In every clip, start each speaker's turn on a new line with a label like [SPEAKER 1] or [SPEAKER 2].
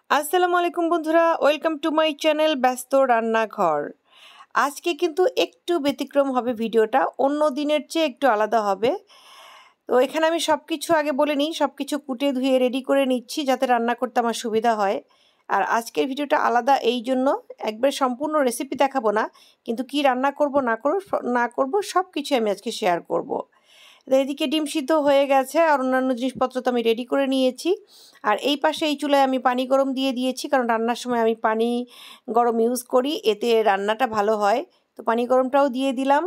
[SPEAKER 1] আসসালামু আলাইকুম বন্ধুরা, ওয়েলকাম টু মাই চ্যানেল ব্যস্ত রান্নাঘর। আজকে কিন্তু একটু ব্যতিক্রম হবে, ভিডিওটা অন্য দিনের চেয়ে একটু আলাদা হবে। তো এখানে আমি সব কিছু আগে বলে নিই, সব কিছু কুটে ধুয়ে রেডি করে নিচ্ছি যাতে রান্না করতে আমার সুবিধা হয়। আর আজকের ভিডিওটা আলাদা এই জন্য, একবার সম্পূর্ণ রেসিপি দেখাবো না, কিন্তু কি রান্না করব না করব সব কিছু আমি আজকে শেয়ার করব। এদিকে ডিম সিদ্ধ হয়ে গেছে আর অন্যান্য জিনিসপত্র তো আমি রেডি করে নিয়েছি। আর এই পাশে এই চুলায় আমি পানি গরম দিয়ে দিয়েছি, কারণ রান্নার সময় আমি পানি গরম ইউজ করি, এতে রান্নাটা ভালো হয়। তো পানি গরমটাও দিয়ে দিলাম।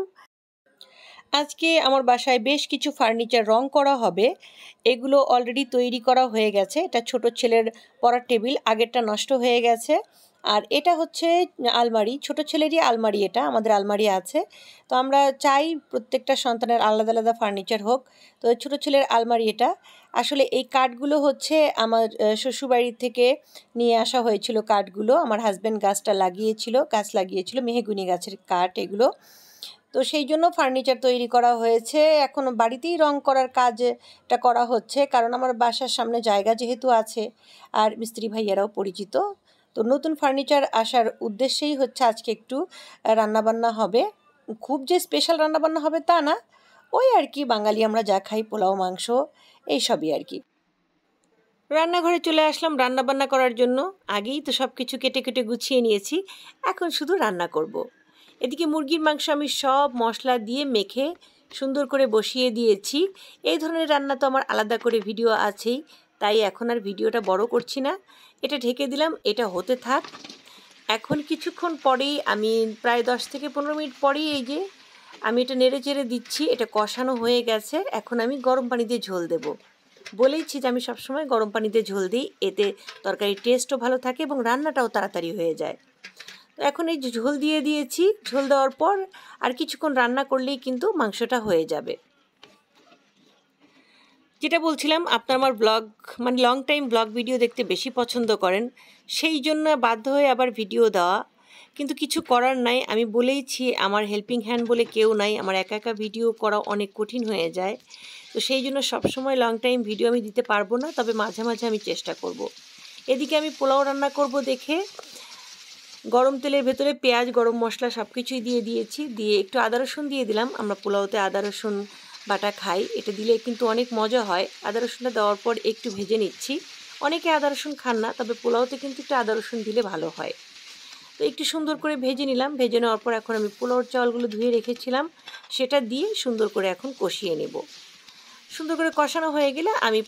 [SPEAKER 1] আজকে আমার বাসায় বেশ কিছু ফার্নিচার রং করা হবে, এগুলো অলরেডি তৈরি করা হয়ে গেছে। এটা ছোট ছেলের পড়ার টেবিল, আগেরটা নষ্ট হয়ে গেছে। আর এটা হচ্ছে আলমারি, ছোট ছেলেরই আলমারি, এটা আমাদের আলমারি আছে। তো আমরা চাই প্রত্যেকটা সন্তানের আলাদা আলাদা ফার্নিচার হোক। তো ছোট ছেলের আলমারি এটা। আসলে এই কাঠগুলো হচ্ছে আমার শ্বশুরবাড়ি থেকে নিয়ে আসা হয়েছিল। কাঠগুলো আমার হাজব্যান্ড গাছ লাগিয়েছিল, মেহগুনি গাছের কাঠ এগুলো। তো সেই জন্য ফার্নিচার তৈরি করা হয়েছে। এখন বাড়িতেই রং করার কাজটা করা হচ্ছে, কারণ আমার বাসার সামনে জায়গা যেহেতু আছে আর মিস্ত্রি ভাইয়ারাও পরিচিত। তো নতুন ফার্নিচার আসার উদ্দেশ্যেই হচ্ছে আজকে একটু রান্নাবান্না হবে। খুব যে স্পেশাল রান্নাবান্না হবে তা না, ওই আর কি, বাঙালি আমরা যা খাই, পোলাও মাংস এইসবই আর কি। রান্নাঘরে চলে আসলাম রান্নাবান্না করার জন্য। আগেই তো সব কিছু কেটে কেটে গুছিয়ে নিয়েছি, এখন শুধু রান্না করব। এদিকে মুরগির মাংস আমি সব মশলা দিয়ে মেখে সুন্দর করে বসিয়ে দিয়েছি। এই ধরনের রান্না তো আমার আলাদা করে ভিডিও আছেই, তাই এখন আর ভিডিওটা বড় করছি না, এটা ঢেকে দিলাম, এটা হতে থাক। এখন কিছুক্ষণ পরেই আমি প্রায় 10 থেকে 15 মিনিট পরেই এই যে আমি এটা নেড়ে চেড়ে দিচ্ছি, এটা কষানো হয়ে গেছে। এখন আমি গরম পানি দিয়ে ঝোল দেব। বলেইছি যে আমি সবসময় গরম পানি দিয়ে ঝোল দিই, এতে তরকারির টেস্টও ভালো থাকে এবং রান্নাটাও তাড়াতাড়ি হয়ে যায়। তো এখন এই যে ঝোল দিয়ে দিয়েছি, ঝোল দেওয়ার পর আর কিছুক্ষণ রান্না করলেই কিন্তু মাংসটা হয়ে যাবে। যেটা বলছিলাম, আপনার আমার ব্লগ মানে লং টাইম ব্লগ ভিডিও দেখতে বেশি পছন্দ করেন, সেই জন্য বাধ্য হয়ে আবার ভিডিও দেওয়া। কিন্তু কিছু করার নাই, আমি বলেইছি আমার হেল্পিং হ্যান্ড বলে কেউ নাই, আমার একা একা ভিডিও করা অনেক কঠিন হয়ে যায়। তো সেই জন্য সবসময় লং টাইম ভিডিও আমি দিতে পারবো না, তবে মাঝে মাঝে আমি চেষ্টা করব। এদিকে আমি পোলাও রান্না করব দেখে গরম তেলের ভেতরে পেঁয়াজ, গরম মশলা সব কিছুই দিয়ে দিয়েছি, দিয়ে একটু আদা রসুন দিয়ে দিলাম। আমরা পোলাওতে আদা রসুন বাটা খাই, এটা দিলে কিন্তু অনেক মজা হয়। আদা রসুনটা দেওয়ার পর একটু ভেজে নিচ্ছি। অনেকে আদা রসুন খান না, তবে পোলাওতে কিন্তু একটু আদা রসুন দিলে ভালো হয়। তো একটু সুন্দর করে ভেজে নিলাম। ভেজে নেওয়ার পর এখন আমি পোলাওর চাউলগুলো ধুয়ে রেখেছিলাম, সেটা দিয়ে সুন্দর করে এখন কষিয়ে নেব। সুন্দর করে কষানো হয়ে গেলে আমি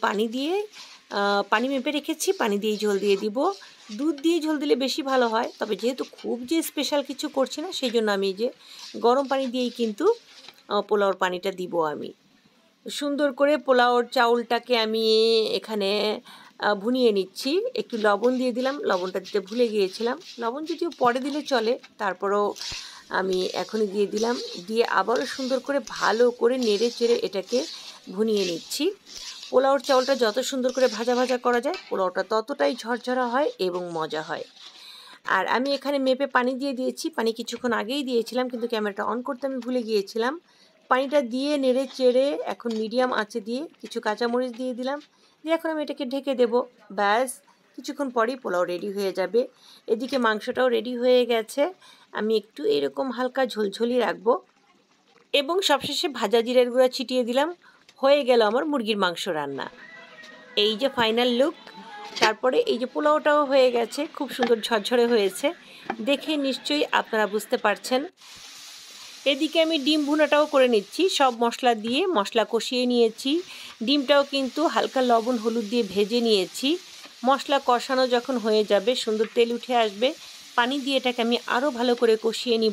[SPEAKER 1] পানি মেপে রেখেছি, পানি দিয়ে ঝোল দিয়ে দিব। দুধ দিয়ে ঝোল দিলে বেশি ভালো হয়, তবে যেহেতু খুব যে স্পেশাল কিছু করছি না, সেই জন্য আমি যে গরম পানি দিয়েই কিন্তু পোলাওর পানিটা দিব। আমি সুন্দর করে পোলাওর চাউলটাকে আমি এখানে ভুনিয়ে নিচ্ছি। একটু লবণ দিয়ে দিলাম, লবণটা দিতে ভুলে গিয়েছিলাম, লবণ যদিও পরে দিলে চলে, তারপরেও আমি এখনই দিয়ে দিলাম। দিয়ে আবারও সুন্দর করে ভালো করে নেড়ে চেড়ে এটাকে ভুনিয়ে নিচ্ছি। পোলাওর চাউলটা যত সুন্দর করে ভাজা ভাজা করা যায়, পোলাওটা ততটাই ঝরঝরা হয় এবং মজা হয়। আর আমি এখানে মেপে পানি দিয়ে দিয়েছি, পানি কিছুক্ষণ আগেই দিয়েছিলাম, কিন্তু ক্যামেরাটা অন করতে আমি ভুলে গিয়েছিলাম। পানিটা দিয়ে নেড়ে চেড়ে এখন মিডিয়াম আঁচে দিয়ে কিছু কাঁচামরিচ দিয়ে দিলাম, দিয়ে এখন আমি এটাকে ঢেকে দেব। ব্যাস, কিছুক্ষণ পরেই পোলাও রেডি হয়ে যাবে। এদিকে মাংসটাও রেডি হয়ে গেছে, আমি একটু এরকম হালকা ঝোলঝলি রাখবো এবং সবশেষে ভাজা জিরের গুঁড়া ছিটিয়ে দিলাম। হয়ে গেল আমার মুরগির মাংস রান্না। এই যে ফাইনাল লুক। তারপরে এই যে পোলাওটাও হয়ে গেছে, খুব সুন্দর ঝরঝরে হয়েছে, দেখে নিশ্চয়ই আপনারা বুঝতে পারছেন। এদিকে আমি ডিম ভুনাটাও করে নিচ্ছি, সব মশলা দিয়ে মশলা কষিয়ে নিয়েছি। ডিমটাও কিন্তু হালকা লবণ হলুদ দিয়ে ভেজে নিয়েছি। মশলা কষানো যখন হয়ে যাবে, সুন্দর তেল উঠে আসবে, পানি দিয়ে এটাকে আমি আরও ভালো করে কষিয়ে নিব।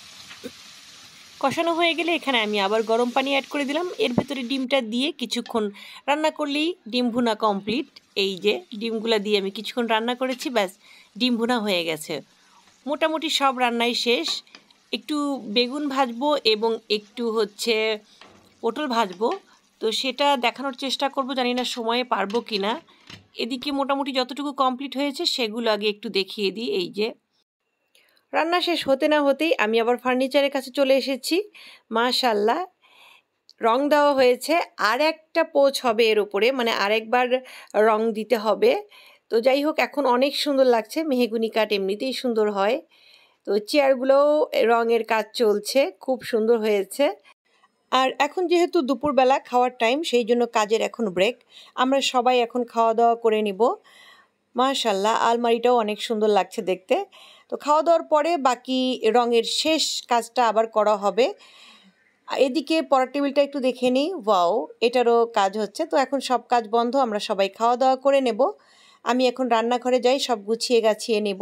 [SPEAKER 1] কষানো হয়ে গেলে এখানে আমি আবার গরম পানি অ্যাড করে দিলাম, এর ভেতরে ডিমটা দিয়ে কিছুক্ষণ রান্না করলেই ডিম ভুনা কমপ্লিট। এই যে ডিমগুলা দিয়ে আমি কিছুক্ষণ রান্না করেছি, ব্যাস ডিম ভুনা হয়ে গেছে। মোটামুটি সব রান্নাই শেষ। একটু বেগুন ভাজবো এবং একটু হচ্ছে পটল ভাজবো, তো সেটা দেখানোর চেষ্টা করব, জানি না সময়ে পারবো কি না। এদিকে মোটামুটি যতটুকু কমপ্লিট হয়েছে সেগুলো আগে একটু দেখিয়ে দিই। এই যে রান্না শেষ হতে না হতেই আমি আবার ফার্নিচারের কাছে চলে এসেছি। মাশাআল্লাহ, রং দেওয়া হয়েছে, আর একটা পোঁছ হবে এর উপরে, মানে আরেকবার রং দিতে হবে। তো যাই হোক, এখন অনেক সুন্দর লাগছে। মেহগুনি কাঠ এমনিতেই সুন্দর হয়। তো চেয়ারগুলোও রঙের কাজ চলছে, খুব সুন্দর হয়েছে। আর এখন যেহেতু দুপুরবেলা খাওয়ার টাইম, সেই জন্য কাজের এখন ব্রেক। আমরা সবাই এখন খাওয়া দাওয়া করে নিব। মাশাআল্লাহ, আলমারিটাও অনেক সুন্দর লাগছে দেখতে। তো খাওয়া দাওয়ার পরে বাকি রঙের শেষ কাজটা আবার করা হবে। এদিকে পড়ার টেবিলটা একটু দেখে নিই। ওয়াও, এটারও কাজ হচ্ছে। তো এখন সব কাজ বন্ধ, আমরা সবাই খাওয়া দাওয়া করে নেব। আমি এখন রান্নাঘরে যাই, সব গুছিয়ে গাছিয়ে নেব।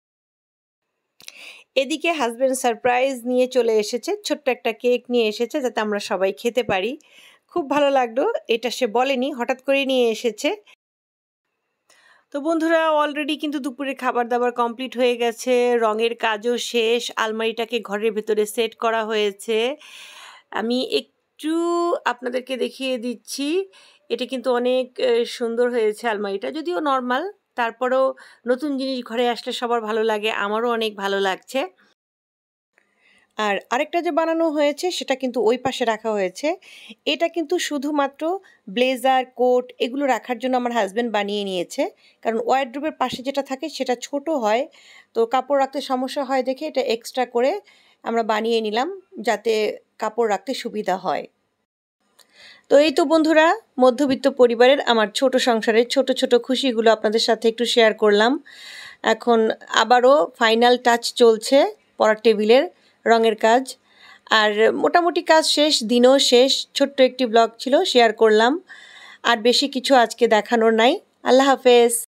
[SPEAKER 1] এদিকে হাজব্যান্ড সারপ্রাইজ নিয়ে চলে এসেছে, ছোট্ট একটা কেক নিয়ে এসেছে যাতে আমরা সবাই খেতে পারি। খুব ভালো লাগলো, এটা সে বলেনি, হঠাৎ করে নিয়ে এসেছে। তো বন্ধুরা, অলরেডি কিন্তু দুপুরের খাবার দাবার কমপ্লিট হয়ে গেছে, রঙের কাজও শেষ, আলমারিটাকে ঘরের ভেতরে সেট করা হয়েছে। আমি একটু আপনাদেরকে দেখিয়ে দিচ্ছি। এটা কিন্তু অনেক সুন্দর হয়েছে আলমারিটা, যদিও নর্মাল, তারপরেও নতুন জিনিস ঘরে আসলে সবার ভালো লাগে, আমারও অনেক ভালো লাগছে। আর আরেকটা যে বানানো হয়েছে সেটা কিন্তু ওই পাশে রাখা হয়েছে। এটা কিন্তু শুধুমাত্র ব্লেজার, কোট এগুলো রাখার জন্য আমার হাজব্যান্ড বানিয়ে নিয়েছে। কারণ ওয়ারড্রোবের পাশে যেটা থাকে সেটা ছোট হয়, তো কাপড় রাখতে সমস্যা হয় দেখে এটা এক্সট্রা করে আমরা বানিয়ে নিলাম, যাতে কাপড় রাখতে সুবিধা হয়। তো এই তো বন্ধুরা, মধ্যবিত্ত পরিবারের আমার ছোট সংসারের ছোট ছোট খুশিগুলো আপনাদের সাথে একটু শেয়ার করলাম। এখন আবারও ফাইনাল টাচ চলছে পড়ার টেবিলের রঙের কাজ। আর মোটামুটি কাজ শেষ, দিনও শেষ। ছোট্ট একটি ব্লগ ছিল, শেয়ার করলাম। আর বেশি কিছু আজকে দেখানোর নাই। আল্লাহ হাফেজ।